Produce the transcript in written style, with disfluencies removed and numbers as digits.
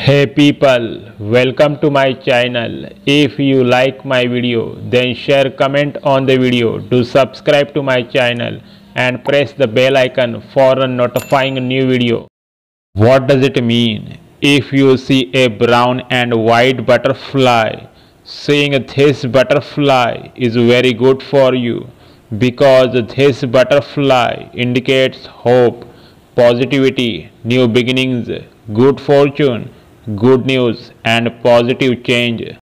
Hey people, welcome to my channel. If you like my video, then share, comment on the video, do subscribe to my channel and press the bell icon for notifying a new video. What does it mean? If you see a brown and white butterfly, seeing this butterfly is very good for you because this butterfly indicates hope, positivity, new beginnings, good fortune, good news and positive change.